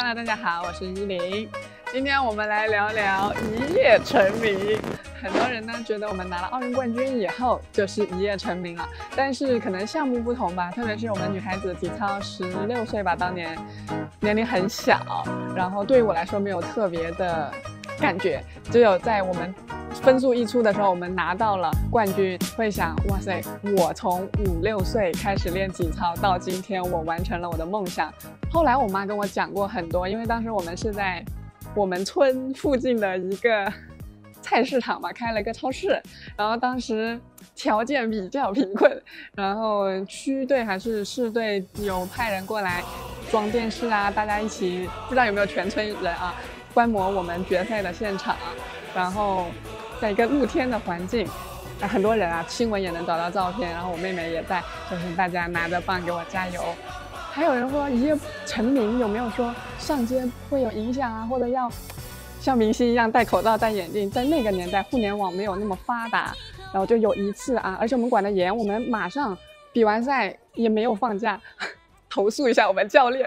Hello， 大家好，我是依林。今天我们来聊聊一夜成名。很多人呢觉得我们拿了奥运冠军以后就是一夜成名了，但是可能项目不同吧。特别是我们女孩子体操16岁吧，当年年龄很小，然后对于我来说没有特别的感觉，只有在我们分数一出的时候，我们拿到了冠军，会想哇塞，我从5、6岁开始练体操，到今天我完成了我的梦想。后来我妈跟我讲过很多，因为当时我们是在我们村附近的一个菜市场嘛，开了个超市，然后当时条件比较贫困，然后区队还是市队有派人过来装电视啊，大家一起不知道有没有全村人啊，观摩我们决赛的现场，然后在一个露天的环境，很多人啊，新闻也能找到照片，然后我妹妹也在，就是大家拿着棒给我加油。还有人说一夜成名有没有说上街会有影响啊，或者要像明星一样戴口罩戴眼镜？在那个年代互联网没有那么发达，然后就有一次啊，而且我们管得严，我们马上比完赛也没有放假，投诉一下我们教练，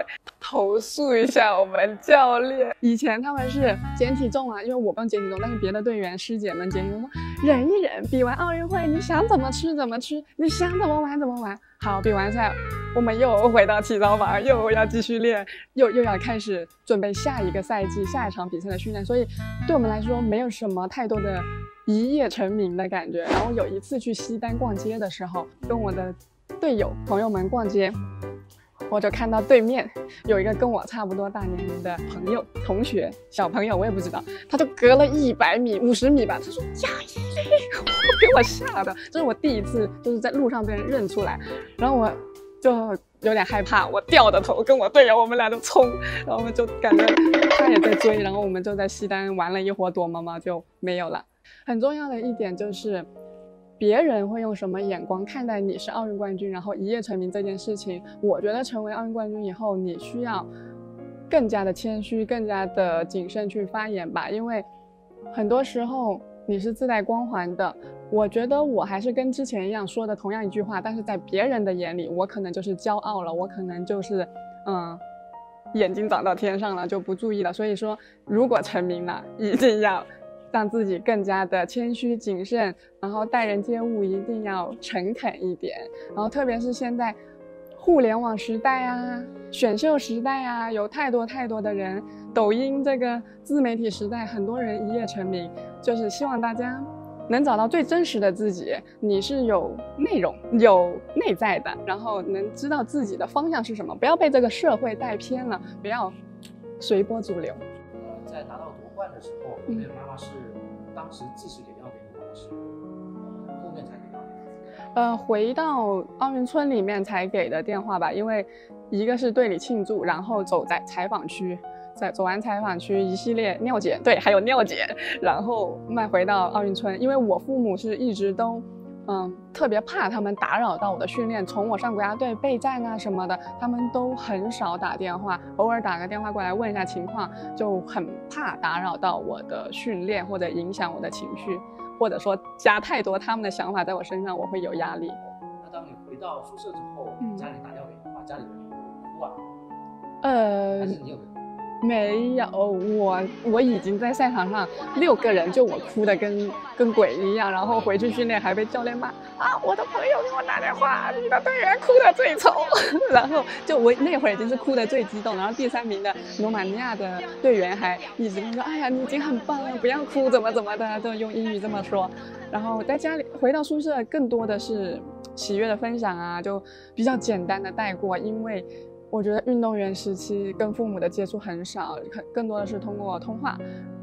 以前他们是减体重啊，因为我不用减体重，但是别的队员师姐们减体重说忍一忍，比完奥运会你想怎么吃怎么吃，你想怎么玩怎么玩。好，比完赛我们又回到体操房，又要继续练，又要开始准备下一个赛季下一场比赛的训练，所以对我们来说没有什么太多的一夜成名的感觉。然后有一次去西单逛街的时候，跟我的队友朋友们逛街，我就看到对面有一个跟我差不多大年龄的朋友、同学、小朋友，我也不知道，他就隔了100米、50米吧，他说杨依林，给我吓的，这是我第一次就是在路上被人认出来，然后我就有点害怕，我掉的头跟我队友我们俩就冲，然后我们就感觉他也在追，然后我们就在西单玩了一会儿躲猫猫就没有了。很重要的一点就是别人会用什么眼光看待你是奥运冠军，然后一夜成名这件事情，我觉得成为奥运冠军以后，你需要更加的谦虚，更加的谨慎去发言吧，因为很多时候你是自带光环的。我觉得我还是跟之前一样说的同样一句话，但是在别人的眼里，我可能就是骄傲了，我可能就是眼睛长到天上了，就不注意了。所以说，如果成名了，一定要让自己更加的谦虚谨慎，然后待人接物一定要诚恳一点。然后特别是现在互联网时代啊，选秀时代啊，有太多的人，抖音这个自媒体时代，很多人一夜成名，就是希望大家能找到最真实的自己，你是有内容有内在的，然后能知道自己的方向是什么，不要被这个社会带偏了，不要随波逐流。 在拿到夺冠的时候，你的妈妈是当时即时给电话给你，还是后面才给电话？ 回到奥运村里面才给的电话吧，因为一个是队里庆祝，然后走在采访区，走完采访区一系列尿检，对，还有尿检，然后慢回到奥运村。因为我父母是一直都特别怕他们打扰到我的训练，从我上国家队备战啊什么的，他们都很少打电话，偶尔打个电话过来问一下情况，就很怕打扰到我的训练或者影响我的情绪，或者说加太多他们的想法在我身上，我会有压力。 那当你回到宿舍之后，家里打电话给你的话，家里人有哭啊？还是你有？ 没有，我已经在赛场上6个人，就我哭的跟鬼一样，然后回去训练还被教练骂啊！我的朋友给我打电话，你的队员哭得最丑，然后就我那会儿已经是哭得最激动，然后第3名的罗马尼亚的队员还一直跟我说，哎呀，你已经很棒了，不要哭，怎么的，就用英语这么说。然后在家里回到宿舍，更多的是喜悦的分享啊，就比较简单的带过，因为我觉得运动员时期跟父母的接触很少，更多的是通过通话，